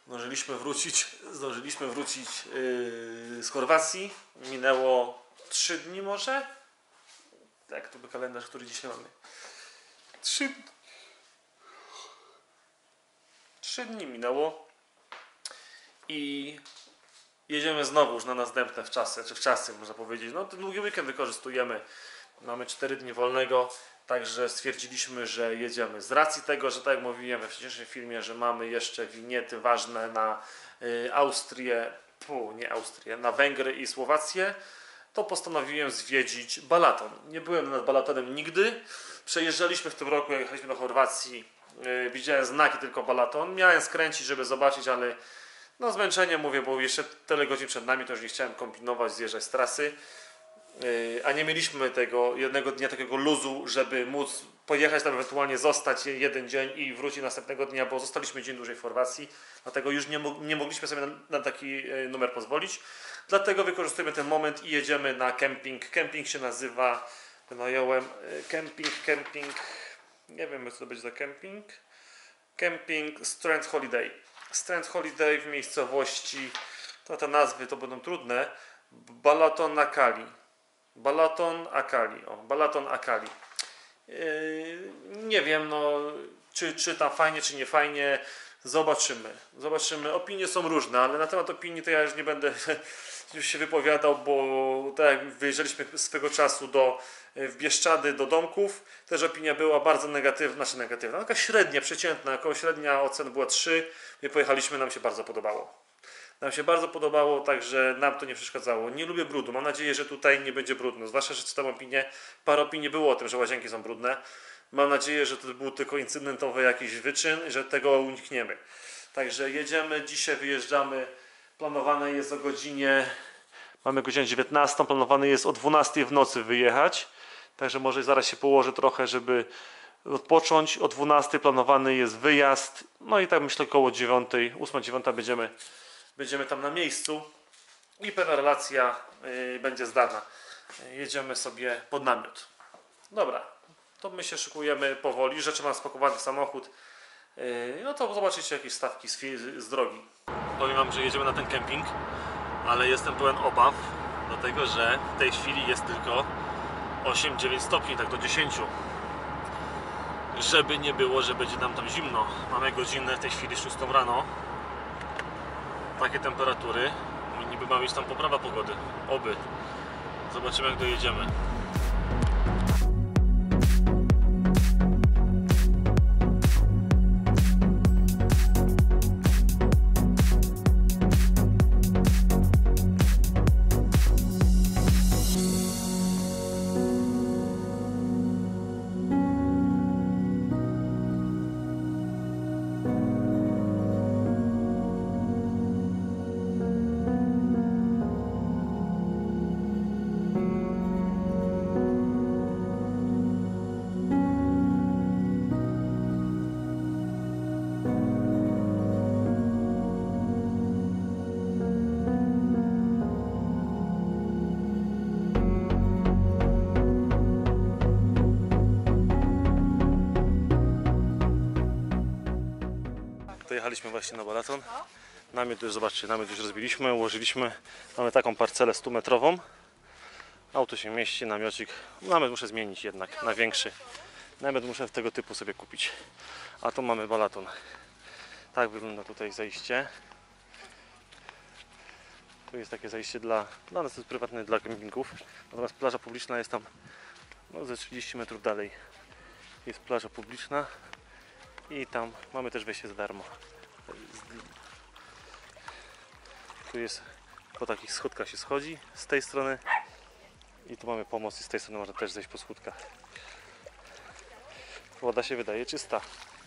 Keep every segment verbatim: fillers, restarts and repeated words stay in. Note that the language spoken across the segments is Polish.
Zdążyliśmy wrócić, zdążyliśmy wrócić yy, z Chorwacji. Minęło trzy dni może? Tak, to był kalendarz, który dzisiaj mamy. Trzy... Trzy dni minęło. I jedziemy znowu już na następne wczasy, czy wczasy można powiedzieć. No ten długi weekend wykorzystujemy. Mamy cztery dni wolnego. Także stwierdziliśmy, że jedziemy. Z racji tego, że tak jak mówiłem we wcześniejszym filmie, że mamy jeszcze winiety ważne na y, Austrię, pu, nie Austrię, na Węgry i Słowację, to postanowiłem zwiedzić Balaton. Nie byłem nad Balatonem nigdy. Przejeżdżaliśmy w tym roku, jak jechaliśmy do Chorwacji, y, widziałem znaki tylko Balaton. Miałem skręcić, żeby zobaczyć, ale no zmęczenie mówię, bo jeszcze tyle godzin przed nami, to już nie chciałem kombinować, zjeżdżać z trasy. A nie mieliśmy tego jednego dnia takiego luzu, żeby móc pojechać tam, ewentualnie zostać jeden dzień i wrócić następnego dnia, bo zostaliśmy dzień dłużej w Chorwacji, dlatego już nie, mo nie mogliśmy sobie na, na taki numer pozwolić. Dlatego wykorzystujemy ten moment i jedziemy na kemping. Kemping się nazywa, wynająłem kemping, kemping, nie wiem co to będzie za kemping. Kemping Strand Holiday. Strand Holiday w miejscowości, to te nazwy to będą trudne, Balaton na Kali. Balaton Akali, o, Balaton Akali. Yy, nie wiem, no, czy, czy tam fajnie, czy nie fajnie. Zobaczymy. Zobaczymy. Opinie są różne, ale na temat opinii to ja już nie będę już się wypowiadał, bo tak jak wyjeżdżaliśmy swego czasu do, w Bieszczady do domków, też opinia była bardzo negatywna, znaczy negatywna, taka średnia, przeciętna, około średnia ocen była trzy. My pojechaliśmy, nam się bardzo podobało. Nam się bardzo podobało, także nam to nie przeszkadzało. Nie lubię brudu. Mam nadzieję, że tutaj nie będzie brudno. Zwłaszcza, że czytam opinię. Parę opinii było o tym, że łazienki są brudne. Mam nadzieję, że to był tylko incydentowy jakiś wyczyn, że tego unikniemy. Także jedziemy. Dzisiaj wyjeżdżamy. Planowane jest o godzinie... Mamy godzinę dziewiętnastą. Planowane jest o dwunastej w nocy wyjechać. Także może zaraz się położę trochę, żeby odpocząć. O dwunastej planowany jest wyjazd. No i tak myślę około dziewiątej, ósma dziewiąta będziemy... Będziemy tam na miejscu i pewna relacja y, będzie zdana. Jedziemy sobie pod namiot. Dobra, to my się szykujemy powoli. Rzeczy mam spakowane w samochód. Y, no to zobaczycie jakieś stawki z, z drogi. Powiem wam, że jedziemy na ten kemping, ale jestem pełen obaw, dlatego że w tej chwili jest tylko osiem dziewięć stopni, tak do dziesięciu. Żeby nie było, że będzie nam tam zimno. Mamy godzinę w tej chwili szóstą rano. Takie temperatury, niby ma być tam poprawa pogody, oby. Zobaczymy jak dojedziemy. Dojechaliśmy właśnie na Balaton. Namiot już, zobaczcie, namiot już rozbiliśmy, ułożyliśmy. Mamy taką parcelę stu metrową. Auto się mieści, namiocik. Namiot muszę zmienić jednak na większy. Namiot muszę tego typu sobie kupić. A tu mamy Balaton. Tak wygląda tutaj zejście. Tu jest takie zejście dla, dla nas, to jest prywatne dla kempingów. Natomiast plaża publiczna jest tam no, ze trzydzieści metrów dalej. Jest plaża publiczna. I tam mamy też wejście za darmo. Tu jest, po takich schodkach się schodzi z tej strony. I tu mamy pomoc i z tej strony można też zejść po schodkach. Woda się wydaje czysta.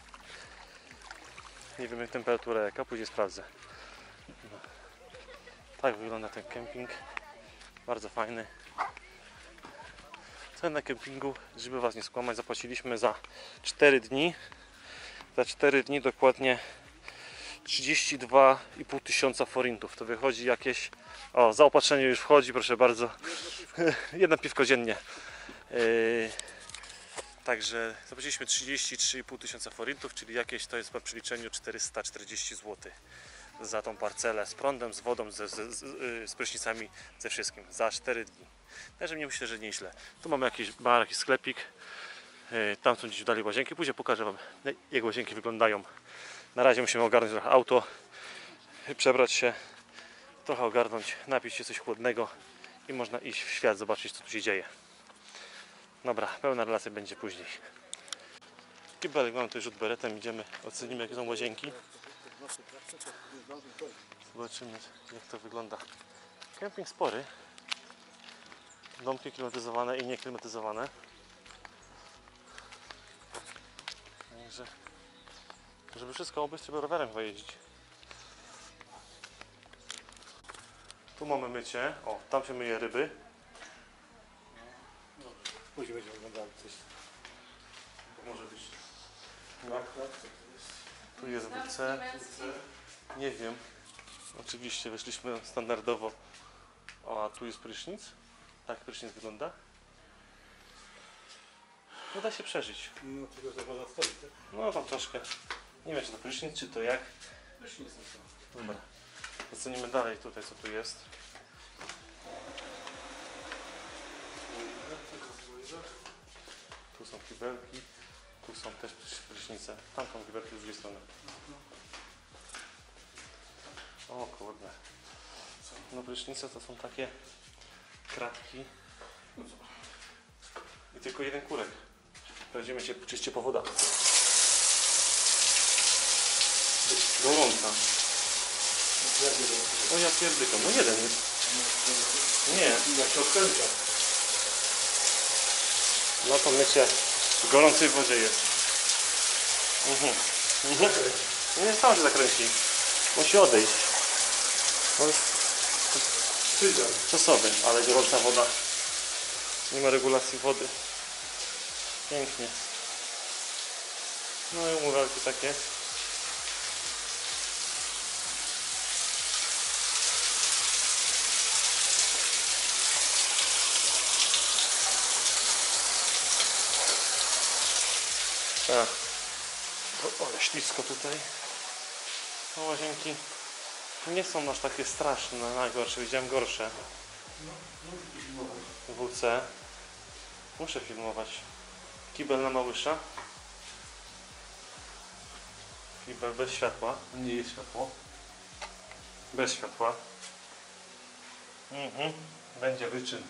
Nie wiem jak temperatura jaka, później sprawdzę. No. Tak wygląda ten kemping. Bardzo fajny. Cena kempingu, żeby was nie skłamać, zapłaciliśmy za cztery dni. Za cztery dni dokładnie trzydzieści dwa i pół tysiąca forintów. To wychodzi jakieś... O, zaopatrzenie już wchodzi, proszę bardzo. Jedno piwko dziennie. Yy... Także zapłaciliśmy trzydzieści trzy i pół tysiąca forintów, czyli jakieś to jest po przeliczeniu czterysta czterdzieści złotych. za tą parcelę z prądem, z wodą, z, z, z, z prysznicami, ze wszystkim za cztery dni. Także mnie myślę, że nieźle. Tu mamy jakiś bar, jakiś sklepik. Tam są gdzieś dalej łazienki. Później pokażę wam, jak łazienki wyglądają. Na razie musimy ogarnąć trochę auto, przebrać się, trochę ogarnąć, napić się coś chłodnego i można iść w świat, zobaczyć, co tu się dzieje. Dobra, pełna relacja będzie później. Kibelek mamy tutaj rzut beretem, idziemy, ocenimy, jakie są łazienki. Zobaczymy, jak to wygląda. Kemping spory. Domki klimatyzowane i nieklimatyzowane. Także, żeby wszystko obejść, trzeba rowerem chyba jeździć. Tu mamy mycie. O, tam się myje ryby. Później będziemy oglądali coś. To może być. No. Tu jest W C. Nie wiem. Oczywiście weszliśmy standardowo. O, a tu jest prysznic. Tak prysznic wygląda. No da się przeżyć. No tylko że woda stoi, tak? No tam troszkę. Nie wiem, czy to prysznic, czy to jak. Prysznic no Dobra. Ocenimy dalej tutaj, co tu jest. Tu są kibelki. Tu są też prysznice. Tam są kibelki z drugiej strony. O kurde. No prysznice to są takie kratki. I tylko jeden kurek. Będziemy się czyście po wodach. Gorąca. O ja pierdykam. No jeden jest. Nie. Jak się odkręca. No to mycie w gorącej wodzie jest. Mhm. Mhm. No nie sam się zakręci. Musi odejść. On jest czasowy, ale gorąca woda. Nie ma regulacji wody. Pięknie. No i umywalki takie. Tak. O, ale ślisko tutaj. No, łazienki nie są aż takie straszne, najgorsze. Widziałem gorsze. W C. Muszę filmować. Kibel na Małysza. Kibel bez światła. Nie jest światło. Bez światła. Mhm. Będzie wyczyn.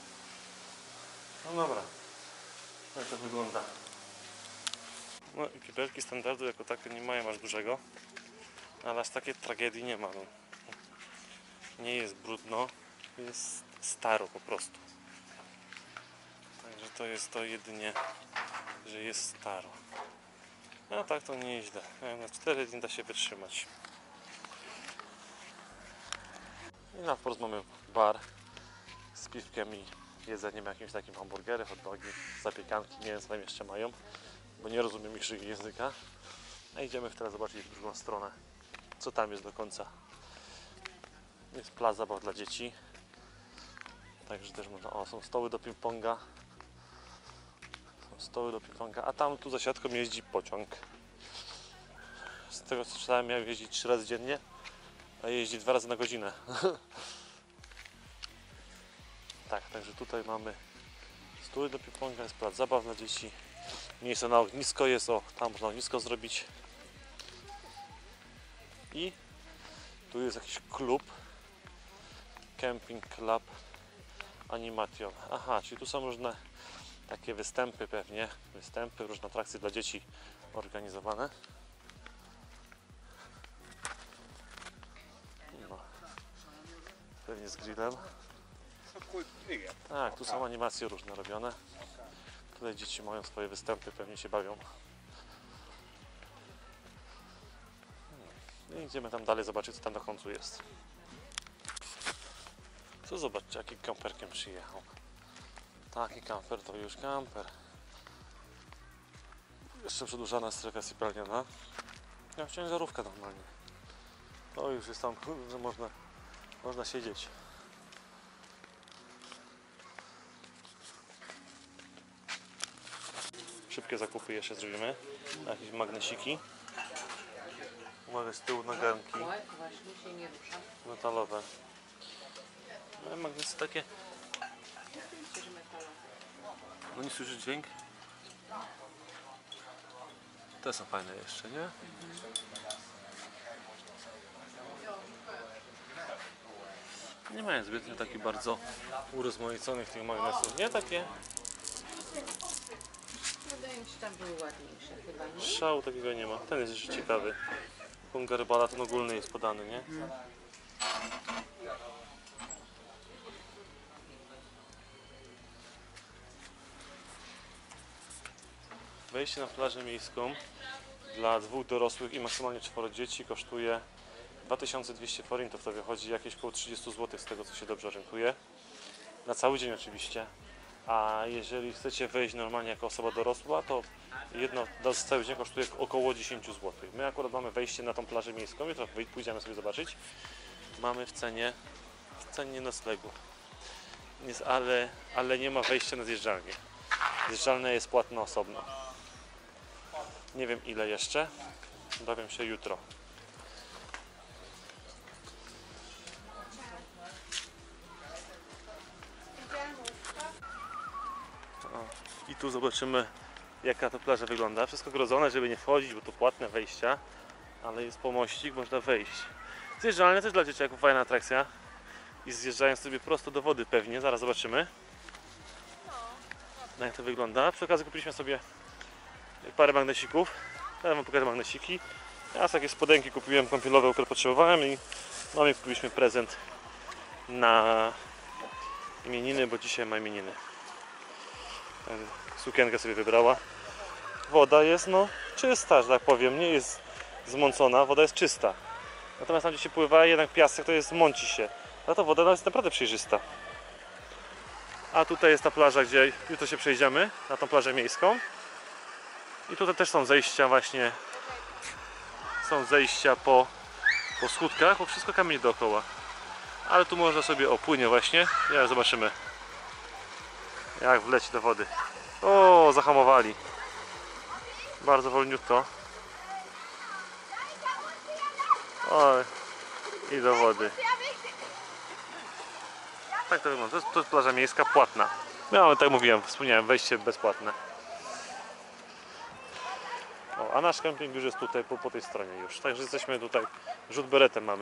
No dobra. Jak to wygląda. No i kibelki standardu jako takie nie mają aż dużego. Ale aż takiej tragedii nie ma. No. Nie jest brudno. Jest staro po prostu. Także to jest to jedynie, że jest staro. A tak to nieźle. Na cztery dni da się wytrzymać. I na wprost mamy bar z piwkiem i jedzeniem jakimś takim, hamburgery, hot dogi, zapiekanki. Nie wiem, co tam jeszcze mają, bo nie rozumiem ich języka. A idziemy teraz zobaczyć w drugą stronę, co tam jest do końca. Jest plac zabaw dla dzieci. Także też można... O, są stoły do ping-ponga. Są stoły do ping-ponga, a tam tu za siatką jeździ pociąg. Z tego co czytałem, miał jeździć trzy razy dziennie, a jeździ dwa razy na godzinę. Tak, także tutaj mamy stół do ping-ponga, jest plac zabaw dla dzieci. Miejsce na ognisko jest, o, tam można ognisko zrobić. I tu jest jakiś klub. Camping Club Animation. Aha, czyli tu są różne takie występy pewnie. Występy, różne atrakcje dla dzieci organizowane. No. Pewnie z grillem. Tak, tu są animacje różne robione. Tutaj dzieci mają swoje występy, pewnie się bawią. I idziemy tam dalej zobaczyć, co tam na końcu jest. Co zobaczcie, jakim kamperkiem przyjechał. Taki kamper to już kamper. Jeszcze przedłużana strefa sypialniana. Ja ciężarówka normalnie. To już jest tam, że można, można siedzieć. Szybkie zakupy jeszcze zrobimy. Jakieś magnesiki. Uwaga. Tutaj z tyłu na garnki Oj, właśnie się nie rusza. metalowe. No i magnesy takie. Oczywiście, że metalowe. No nie słyszysz dźwięk? Te są fajne jeszcze, nie? Nie mają zbytnio takich bardzo urozmaiconych tych magnesów. Nie takie. Wydaje mi się, że tam były ładniejsze chyba, nie? Szału takiego nie ma. Ten jest jeszcze ciekawy. Garbala ten ogólny jest podany, nie? Wejście na plażę miejską dla dwóch dorosłych i maksymalnie czworo dzieci kosztuje dwa tysiące dwieście forintów. To wychodzi jakieś około trzydzieści złotych z tego, co się dobrze orientuję. Na cały dzień oczywiście. A jeżeli chcecie wejść normalnie jako osoba dorosła, to jedno z cały dzień kosztuje około dziesięć złotych. My akurat mamy wejście na tą plażę miejską, jutro pójdziemy sobie zobaczyć. Mamy w cenie, w cenie noclegu. Jest, ale, ale nie ma wejścia na zjeżdżalnię. Zjeżdżalnia jest płatna osobno. Nie wiem ile jeszcze. Dowiem się jutro. O, i tu zobaczymy, jaka to plaża wygląda. Wszystko grodzone, żeby nie wchodzić, bo to płatne wejścia. Ale jest pomościk, można wejść. Zjeżdżalnia też dla dzieciaków, fajna atrakcja. I zjeżdżają sobie prosto do wody pewnie, zaraz zobaczymy. Jak to wygląda. Przy okazji kupiliśmy sobie parę magnesików. Teraz wam pokażę magnesiki. Ja takie spodenki kupiłem kąpielowe, które potrzebowałem i mamie kupiliśmy prezent na imieniny, bo dzisiaj ma imieniny. Ten sukienkę sobie wybrała. Woda jest no czysta, że tak powiem, nie jest zmącona, woda jest czysta. Natomiast tam gdzie się pływa, jednak piasek to jest, mąci się. A to woda no, jest naprawdę przejrzysta. A tutaj jest ta plaża, gdzie jutro się przejdziemy, na tą plażę miejską. I tutaj też są zejścia właśnie, są zejścia po, po schódkach, bo wszystko kamień dookoła. Ale tu można sobie opłynie właśnie, ja zobaczymy jak wleci do wody. O, zahamowali. Bardzo wolniutko. Oj, i do wody. Tak to wygląda. To jest, to jest plaża miejska płatna. Miałem, tak mówiłem, wspomniałem, wejście bezpłatne. O, a nasz kemping już jest tutaj, po, po tej stronie już. Także jesteśmy tutaj, rzut beretem mamy.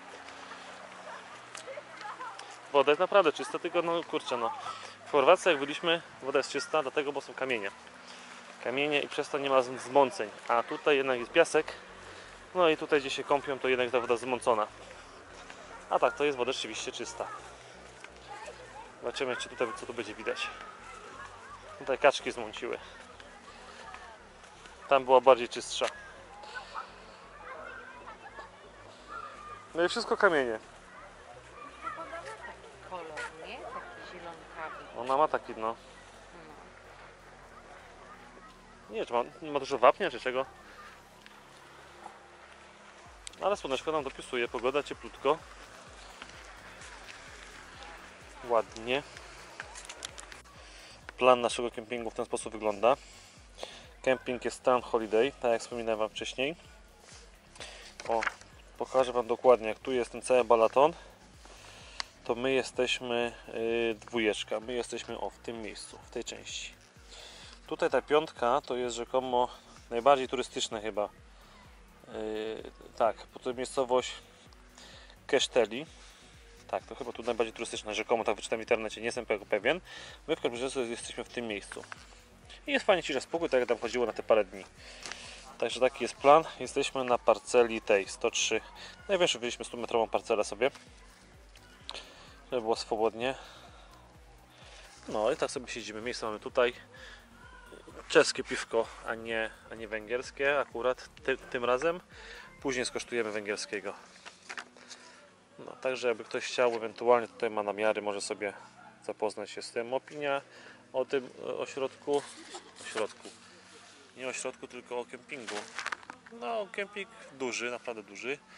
Woda jest naprawdę czysta, tylko no kurczę no. W Chorwacji jak byliśmy, woda jest czysta, dlatego, bo są kamienie. Kamienie i przez to nie ma zmąceń. A tutaj jednak jest piasek. No i tutaj gdzie się kąpią, to jednak ta woda zmącona. A tak, to jest woda rzeczywiście czysta. Zobaczymy, czy tutaj, co tu będzie widać. Tutaj kaczki zmąciły. Tam była bardziej czystsza. No i wszystko kamienie. Kolor, nie? Taki zielonkawy. Ona ma taki, no. Nie wiem, czy ma, ma dużo wapnia, czy czego. Ale słoneczko nam dopisuje, pogoda cieplutko. Ładnie. Plan naszego kempingu w ten sposób wygląda. Kemping jest Town Holiday, tak jak wspominałem wam wcześniej. O, pokażę wam dokładnie, jak tu jest ten cały balaton, to my jesteśmy yy, dwójeczka, my jesteśmy o, w tym miejscu, w tej części. Tutaj ta piątka to jest rzekomo najbardziej turystyczne chyba. Yy, tak, potem miejscowość Keszteli. Tak, to chyba tu najbardziej turystyczne, rzekomo, tak wyczytam w internecie, nie jestem tego pewien. My w każdym razie jesteśmy w tym miejscu. I jest fajnie, cisza, spokój, tak jak tam chodziło na te parę dni. Także taki jest plan. Jesteśmy na parceli tej sto trzy. Największą wzięliśmy stu metrową parcelę sobie, żeby było swobodnie. No i tak sobie siedzimy. Miejsce mamy tutaj. Czeskie piwko, a nie, a nie węgierskie akurat ty, tym razem. Później skosztujemy węgierskiego. No, także jakby ktoś chciał, ewentualnie tutaj ma namiary, może sobie zapoznać się z tym. Opinia o tym ośrodku, ośrodku, nie ośrodku, tylko o kempingu. No, kemping duży, naprawdę duży. Yy,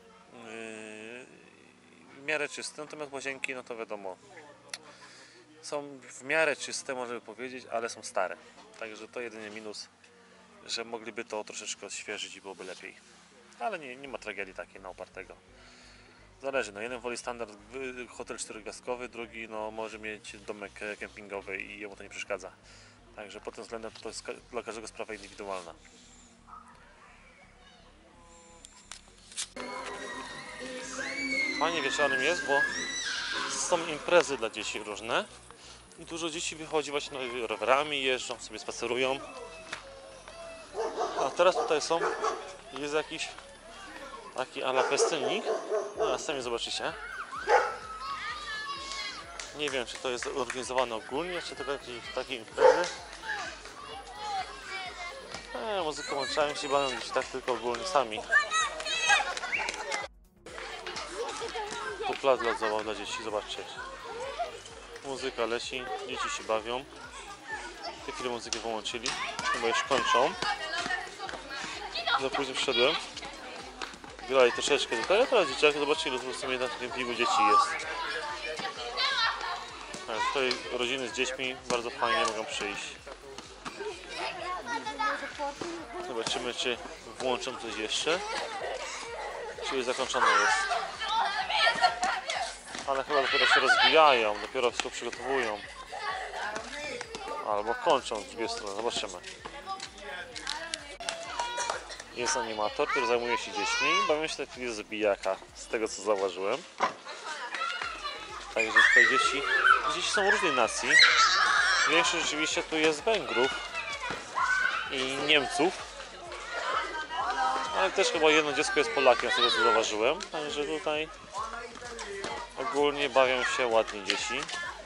w miarę czysty, natomiast łazienki, no to wiadomo, są w miarę czyste, można by powiedzieć, ale są stare. Także to jedyny minus, że mogliby to troszeczkę odświeżyć i byłoby lepiej. ale nie, nie ma tragedii takiej na upartego. Zależy, no jeden woli standard wy- hotel czterogwiazdkowy, drugi no może mieć domek e, kempingowy i jemu to nie przeszkadza. Także pod tym względem to jest ka- dla każdego sprawa indywidualna. Fajnie wieczorem jest, bo są imprezy dla dzieci różne i dużo dzieci wychodzi właśnie no, rowerami, jeżdżą, sobie spacerują. A teraz tutaj są, jest jakiś taki ala festynnik, no, a sami zobaczycie. Nie wiem, czy to jest organizowane ogólnie, czy tylko jakieś takie imprezy. E, muzykę łączają się, bawią gdzieś tak tylko ogólnie sami. Tu plac dla zabaw dla dzieci, zobaczcie. Muzyka leci, dzieci się bawią. W tej chwili muzykę wyłączyli, chyba już kończą. Za późno wszedłem. Grali troszeczkę tutaj, a teraz dzieciaki, zobaczcie ile tu w sumie na tym kempingu dzieci jest. Tak, tutaj rodziny z dziećmi bardzo fajnie mogą przyjść. Zobaczymy, czy włączą coś jeszcze, czy już zakończone jest. Ale chyba dopiero się rozwijają, dopiero wszystko przygotowują. Albo kończą z drugiej strony, zobaczymy. Jest animator, który zajmuje się dziećmi. Bawią się tak chwili zabijaka, z tego co zauważyłem. Także tutaj dzieci, dzieci są różnej nacji. Większość rzeczywiście tu jest Węgrów i Niemców. Ale też chyba jedno dziecko jest Polakiem, z tego co zauważyłem. Także tutaj ogólnie bawią się ładnie dzieci.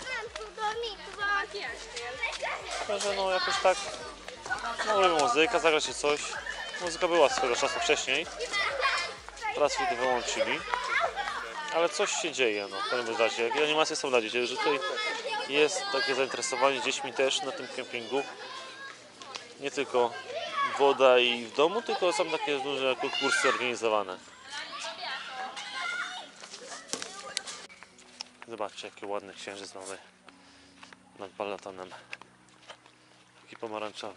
Także no jakoś tak, no lubię muzykę, zagrać się coś. Muzyka była swego czasu wcześniej. Teraz się to wyłączyli. Ale coś się dzieje, no w każdym razie. Jakie animacje są dla dzieci, że tutaj jest takie zainteresowanie dziećmi też na tym kempingu. Nie tylko woda i w domu, tylko są takie duże konkursy organizowane. Zobaczcie, jaki ładny księżyc mamy nad balatonem. Taki pomarańczowy.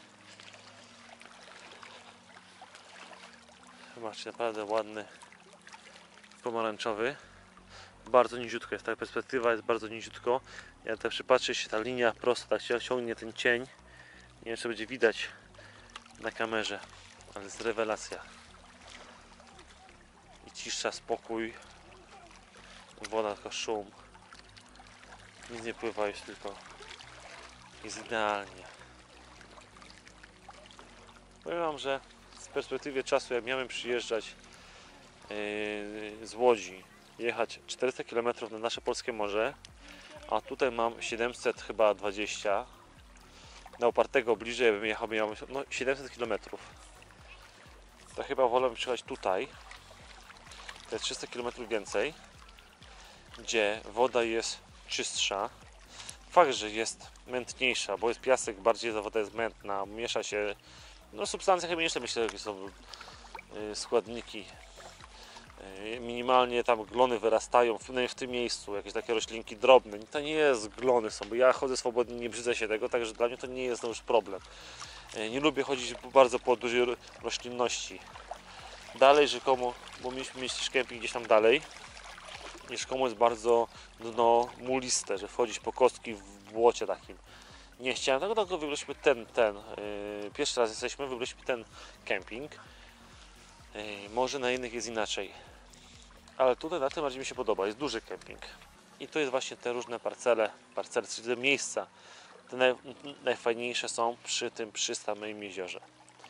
Zobaczcie, naprawdę ładny pomarańczowy. Bardzo niziutko jest, ta perspektywa jest bardzo niziutko. Ja tutaj przypatrzę się, ta linia prosto tak się ciągnie, ten cień. Nie wiem, czy będzie widać na kamerze, ale jest rewelacja. I cisza, spokój. Woda, tylko szum. Nic nie pływa, już tylko jest idealnie. Powiem wam, że z perspektywy czasu, jak miałem przyjeżdżać yy, z Łodzi, jechać czterysta kilometrów na nasze polskie morze, a tutaj mam siedemset chyba dwadzieścia, na upartego bliżej bym jechał, miał no, siedemset kilometrów. To chyba wolę przyjechać tutaj, to jest trzysta kilometrów więcej, gdzie woda jest czystsza. Fakt, że jest mętniejsza, bo jest piasek, bardziej ta woda jest mętna, miesza się, no substancje chemiczne, myślę, jakie są yy, składniki. Yy, minimalnie tam glony wyrastają w, w tym miejscu, jakieś takie roślinki drobne. To nie jest glony są, bo ja chodzę swobodnie, nie brzydzę się tego, także dla mnie to nie jest już problem. Yy, nie lubię chodzić bardzo po dużej roślinności. Dalej rzekomo, bo mieliśmy mieć też kemping gdzieś tam dalej, i rzekomo jest bardzo dno muliste, że wchodzić po kostki w błocie takim. Nie chciałem tego, tylko wybraliśmy ten, ten, yy, pierwszy raz jesteśmy, wybraliśmy ten kemping. Yy, może na innych jest inaczej. Ale tutaj na tym bardziej mi się podoba, jest duży kemping. I to jest właśnie te różne parcele, parcele, czyli te miejsca. Te naj, najfajniejsze są przy tym, przy samym jeziorze.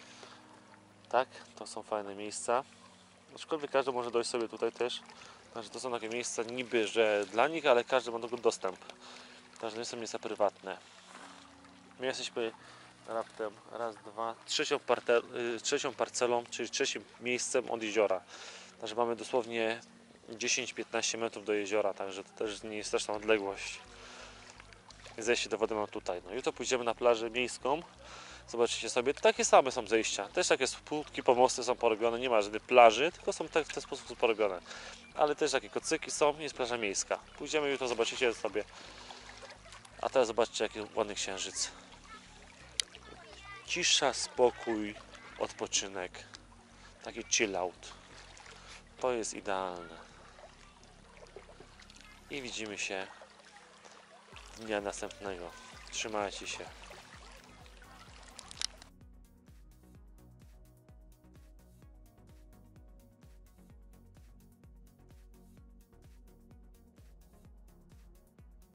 Tak, to są fajne miejsca. Aczkolwiek każdy może dojść sobie tutaj też. Znaczy, to są takie miejsca niby, że dla nich, ale każdy ma do tego dostęp. Także nie są miejsca prywatne. My jesteśmy raptem raz, dwa, trzecią, parte, trzecią parcelą, czyli trzecim miejscem od jeziora. Także mamy dosłownie dziesięć do piętnastu metrów do jeziora, także to też nie jest straszna odległość. Zejście do wody mam tutaj. No jutro pójdziemy na plażę miejską. Zobaczycie sobie, takie same są zejścia. Też takie spółki, pomosty są porobione, nie ma żadnej plaży, tylko są tak w ten sposób porobione. Ale też takie kocyki są, jest plaża miejska. Pójdziemy jutro, zobaczycie sobie. A teraz zobaczcie, jaki ładny księżyc. Cisza, spokój, odpoczynek. Taki chill out. To jest idealne. I widzimy się dnia następnego. Trzymajcie się.